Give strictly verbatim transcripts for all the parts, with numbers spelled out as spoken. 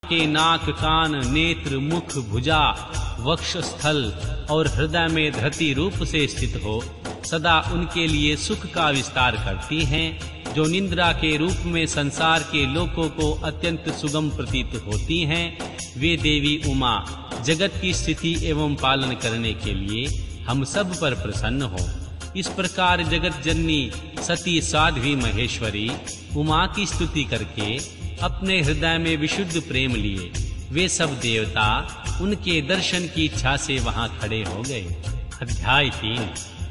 के नाक, कान, नेत्र, मुख, भुजा, वक्षस्थल और हृदय में धरती रूप से स्थित हो, सदा उनके लिए सुख का विस्तार करती हैं, जो निद्रा के रूप में संसार के लोकों को अत्यंत सुगम प्रतीत होती हैं। वे देवी उमा जगत की स्थिति एवं पालन करने के लिए हम सब पर प्रसन्न हो। इस प्रकार जगत जननी सती साध्वी महेश्वरी उमा की स्तुति करके अपने हृदय में विशुद्ध प्रेम लिए वे सब देवता उनके दर्शन की इच्छा से वहां खड़े हो गए। अध्याय तीन।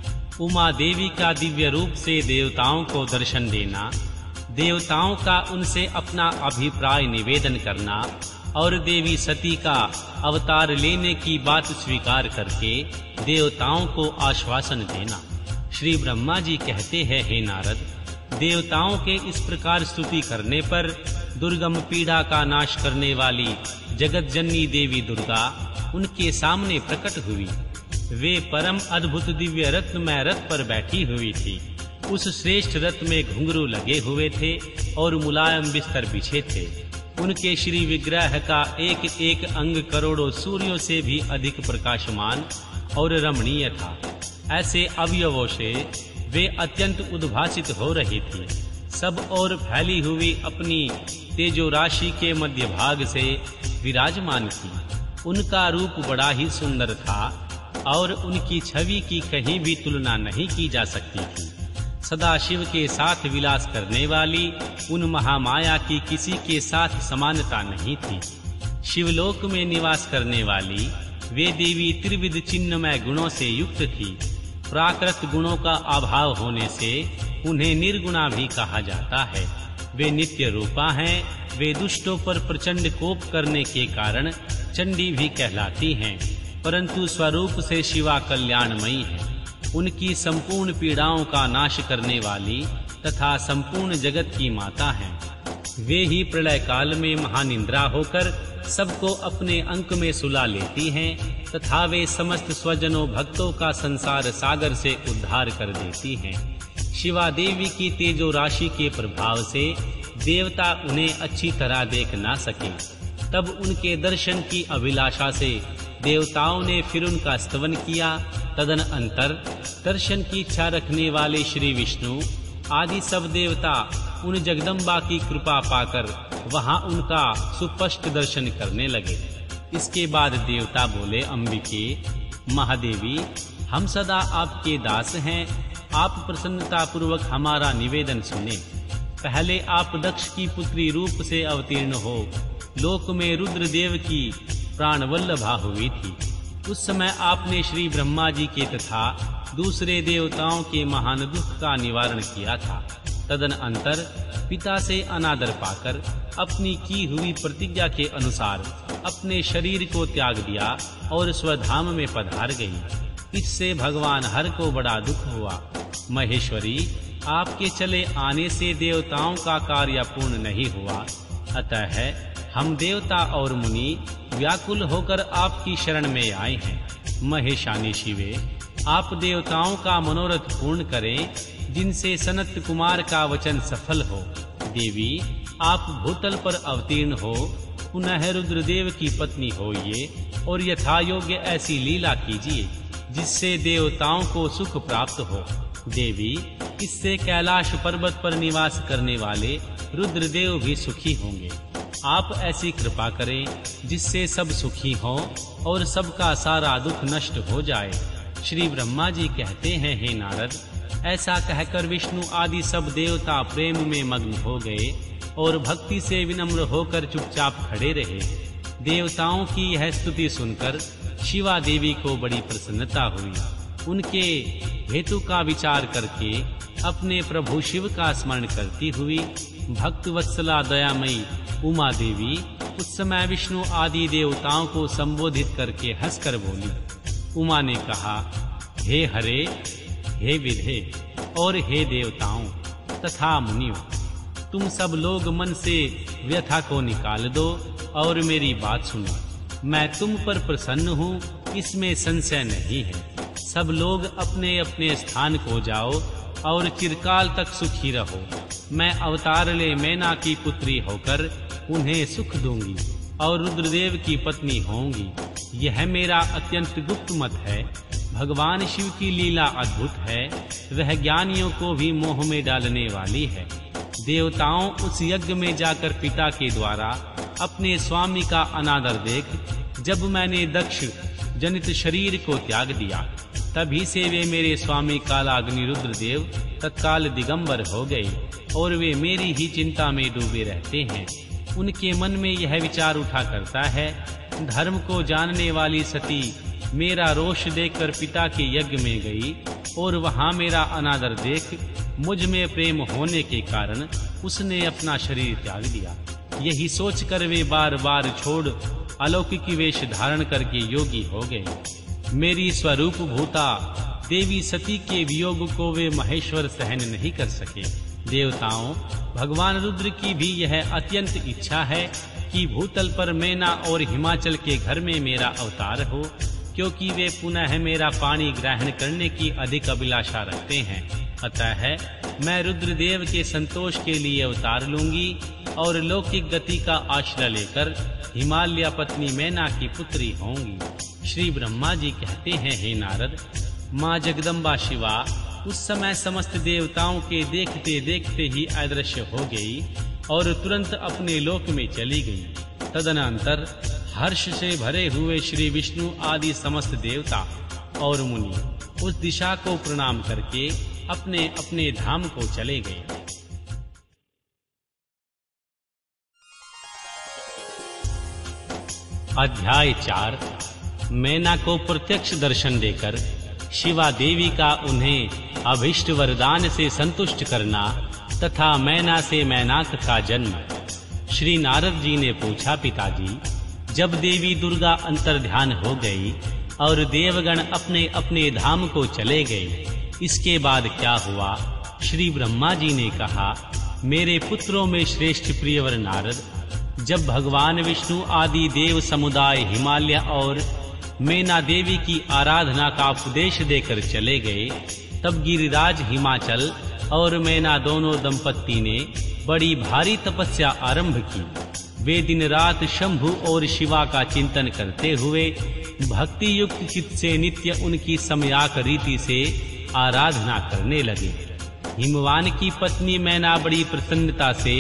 उमा देवी का दिव्य रूप से देवताओं को दर्शन देना, देवताओं का उनसे अपना अभिप्राय निवेदन करना और देवी सती का अवतार लेने की बात स्वीकार करके देवताओं को आश्वासन देना। श्री ब्रह्मा जी कहते हैं, हे नारद, देवताओं के इस प्रकार स्तुति करने पर दुर्गम पीड़ा का नाश करने वाली जगत जननी देवी दुर्गा उनके सामने प्रकट हुई। वे परम अद्भुत दिव्य रत्नमय रथ पर बैठी हुई थी। उस श्रेष्ठ रथ में घुंघरू लगे हुए थे और मुलायम बिस्तर बिछे थे। उनके श्री विग्रह का एक एक अंग करोड़ों सूर्यों से भी अधिक प्रकाशमान और रमणीय था। ऐसे अवयवों से वे अत्यंत उद्भासित हो रही थी। सब ओर फैली हुई अपनी तेजो राशि के मध्य भाग से विराजमान थी। उनका रूप बड़ा ही सुंदर था और उनकी छवि की कहीं भी तुलना नहीं की जा सकती थी। सदा शिव के साथ विलास करने वाली उन महामाया की किसी के साथ समानता नहीं थी। शिवलोक में निवास करने वाली वे देवी त्रिविध चिन्हमय गुणों से युक्त थी। प्राकृत गुणों का अभाव होने से उन्हें निर्गुणा भी कहा जाता है। वे नित्य रूपा हैं। वे दुष्टों पर प्रचंड कोप करने के कारण चंडी भी कहलाती हैं, परंतु स्वरूप से शिवा कल्याणमयी है। उनकी संपूर्ण पीड़ाओं का नाश करने वाली तथा संपूर्ण जगत की माता हैं। वे ही प्रलय काल में महानिंद्रा होकर सबको अपने अंक में सुला लेती हैं तथा वे समस्त स्वजनों भक्तों का संसार सागर से उद्धार कर देती हैं। शिवा देवी की तेजो राशि के प्रभाव से देवता उन्हें अच्छी तरह देख ना सके। तब उनके दर्शन की अभिलाषा से देवताओं ने फिर उनका स्तवन किया। तदन अंतर दर्शन की इच्छा रखने वाले श्री विष्णु आदि सब देवता उन जगदम्बा की कृपा पाकर वहां उनका सुस्पष्ट दर्शन करने लगे। इसके बाद देवता बोले, अंबिके, महादेवी, हम सदा आपके दास हैं। आप प्रसन्नता पूर्वक हमारा निवेदन सुने। पहले आप दक्ष की पुत्री रूप से अवतीर्ण हो लोक में रुद्रदेव की प्राणवल्लभा हुई थी। उस समय आपने श्री ब्रह्मा जी के तथा दूसरे देवताओं के महान दुख का निवारण किया था। तदन अंतर पिता से अनादर पाकर अपनी की हुई प्रतिज्ञा के अनुसार अपने शरीर को त्याग दिया और स्वधाम में पधार गई। इससे भगवान हर को बड़ा दुख हुआ। महेश्वरी, आपके चले आने से देवताओं का कार्य पूर्ण नहीं हुआ, अतः हम देवता और मुनि व्याकुल होकर आपकी शरण में आए हैं। महेशानी शिवे, आप देवताओं का मनोरथ पूर्ण करें जिनसे सनत कुमार का वचन सफल हो। देवी, आप भूतल पर अवतीर्ण हो, पुनः रुद्रदेव की पत्नी होइए और यथा योग्य ऐसी लीला कीजिए जिससे देवताओं को सुख प्राप्त हो। देवी, इससे कैलाश पर्वत पर निवास करने वाले रुद्रदेव भी सुखी होंगे। आप ऐसी कृपा करें जिससे सब सुखी हों और सबका सारा दुख नष्ट हो जाए। श्री ब्रह्मा जी कहते हैं, हे नारद, ऐसा कहकर विष्णु आदि सब देवता प्रेम में मग्न हो गए और भक्ति से विनम्र होकर चुपचाप खड़े रहे। देवताओं की यह स्तुति सुनकर शिवा देवी को बड़ी प्रसन्नता हुई। उनके हेतु का विचार करके अपने प्रभु शिव का स्मरण करती हुई भक्त वत्सला दयामयी उमा देवी उस समय विष्णु आदि देवताओं को संबोधित करके हंसकर बोली। उमा ने कहा, हे हरे, हे विधे और हे देवताओं तथा मुनियों, तुम सब लोग मन से व्यथा को निकाल दो और मेरी बात सुनो। मैं तुम पर प्रसन्न हूँ, इसमें संशय नहीं है। सब लोग अपने अपने स्थान को जाओ और चिरकाल तक सुखी रहो। मैं अवतार ले मैना की पुत्री होकर उन्हें सुख दूंगी। और रुद्रदेव की पत्नी होंगी। यह मेरा अत्यंत गुप्त मत है। भगवान शिव की लीला अद्भुत है, वह ज्ञानियों को भी मोह में डालने वाली है। देवताओं उस यज्ञ में जाकर पिता के द्वारा अपने स्वामी का अनादर देख जब मैंने दक्ष जनित शरीर को त्याग दिया, तभी से वे मेरे स्वामी कालाग्नि रुद्रदेव तत्काल दिगंबर हो गए और वे मेरी ही चिंता में डूबे रहते हैं। उनके मन में यह विचार उठा करता है, धर्म को जानने वाली सती मेरा रोष देखकर पिता के यज्ञ में गई और वहां मेरा अनादर देख मुझ में प्रेम होने के कारण उसने अपना शरीर त्याग दिया। यही सोचकर वे बार बार छोड़ अलौकिक वेश धारण करके योगी हो गए। मेरी स्वरूप भूता देवी सती के वियोग को वे महेश्वर सहन नहीं कर सके। देवताओं, भगवान रुद्र की भी यह अत्यंत इच्छा है कि भूतल पर मैना और हिमाचल के घर में मेरा अवतार हो, क्योंकि वे पुनः मेरा पानी ग्रहण करने की अधिक अभिलाषा रखते हैं। अतः मैं रुद्रदेव के संतोष के लिए अवतार लूंगी और लौकिक गति का आश्रय लेकर हिमालय पत्नी मैना की पुत्री होंगी। श्री ब्रह्मा जी कहते हैं, हे नारद, माँ जगदम्बा शिवा उस समय समस्त देवताओं के देखते देखते ही अदृश्य हो गई और तुरंत अपने लोक में चली गई। तदनंतर हर्ष से भरे हुए श्री विष्णु आदि समस्त देवता और मुनि उस दिशा को प्रणाम करके अपने अपने धाम को चले गए। अध्याय चार। मैना को प्रत्यक्ष दर्शन देकर शिवा देवी का उन्हें अभिष्ट वरदान से संतुष्ट करना तथा मैना से मैनाक का जन्म। श्री नारद जी ने पूछा, पिताजी, जब देवी दुर्गा अंतर्ध्यान हो गई और देवगण अपने अपने धाम को चले गए, इसके बाद क्या हुआ? श्री ब्रह्मा जी ने कहा, मेरे पुत्रों में श्रेष्ठ प्रियवर नारद, जब भगवान विष्णु आदि देव समुदाय हिमालय और मैना देवी की आराधना का उपदेश देकर चले गए, तब गिरिराज हिमाचल और मैना दोनों दंपत्ति ने बड़ी भारी तपस्या आरंभ की। वे दिन रात शंभु और शिवा का चिंतन करते हुए भक्ति युक्त चित्त से नित्य उनकी समयाक रीति से आराधना करने लगे। हिमवान की पत्नी मैना बड़ी प्रसन्नता से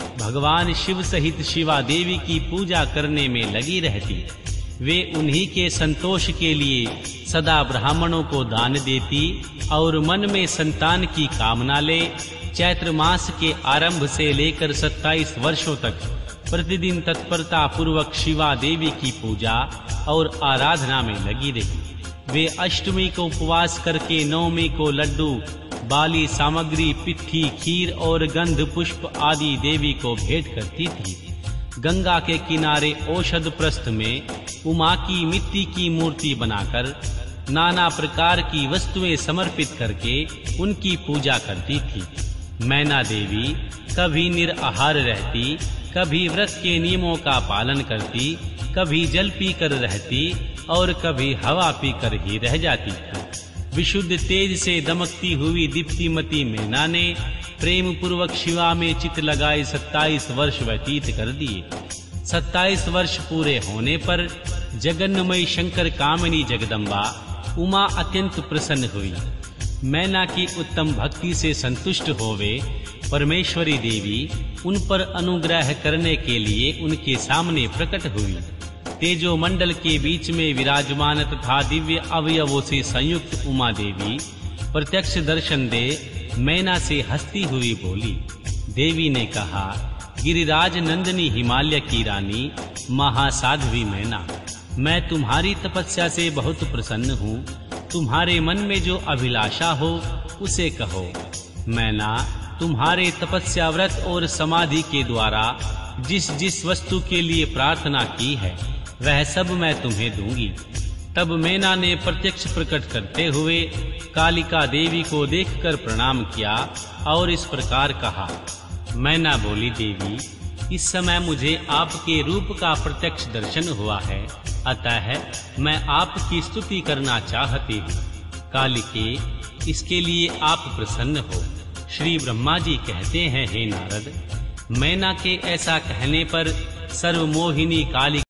भगवान शिव सहित शिवा देवी की पूजा करने में लगी रहती। वे उन्हीं के संतोष के लिए सदा ब्राह्मणों को दान देती और मन में संतान की कामना ले चैत्र मास के आरंभ से लेकर सत्ताईस वर्षों तक प्रतिदिन तत्परता पूर्वक शिवा देवी की पूजा और आराधना में लगी रही। वे अष्टमी को उपवास करके नवमी को लड्डू, बाली सामग्री, पिट्ठी, खीर और गंध पुष्प आदि देवी को भेंट करती थी। गंगा के किनारे औषध प्रस्थ में उमा की मिट्टी की मूर्ति बनाकर नाना प्रकार की वस्तुएं समर्पित करके उनकी पूजा करती थी। मैना देवी कभी निराहार रहती, कभी व्रत के नियमों का पालन करती, कभी जल पीकर रहती और कभी हवा पीकर ही रह जाती थी। विशुद्ध तेज से दमकती हुई दीप्तिमती मैना ने प्रेम पूर्वक शिवा में चित लगाए सत्ताईस वर्ष व्यतीत कर दिए। सत्ताईस वर्ष पूरे होने पर जगन्मयी शंकर कामिनी जगदम्बा उमा अत्यंत प्रसन्न हुई। मैना की उत्तम भक्ति से संतुष्ट होवे परमेश्वरी देवी उन पर अनुग्रह करने के लिए उनके सामने प्रकट हुई। तेजो मंडल के बीच में विराजमान तथा दिव्य अवयवों से संयुक्त उमा देवी प्रत्यक्ष दर्शन दे मैना से हंसती हुई बोली। देवी ने कहा, गिरिराज नंदिनी हिमालय की रानी महासाध्वी मैना, मैं तुम्हारी तपस्या से बहुत प्रसन्न हूँ। तुम्हारे मन में जो अभिलाषा हो उसे कहो। मैना, तुम्हारे तपस्या व्रत और समाधि के द्वारा जिस जिस वस्तु के लिए प्रार्थना की है वह सब मैं तुम्हें दूंगी। तब मैना ने प्रत्यक्ष प्रकट करते हुए कालिका देवी को देखकर प्रणाम किया और इस प्रकार कहा। मैना बोली, देवी, इस समय मुझे आपके रूप का प्रत्यक्ष दर्शन हुआ है, अतः मैं आपकी स्तुति करना चाहती हूँ। कालिके, इसके लिए आप प्रसन्न हो। श्री ब्रह्मा जी कहते हैं, हे नारद, मैना के ऐसा कहने पर सर्वमोहिनी काली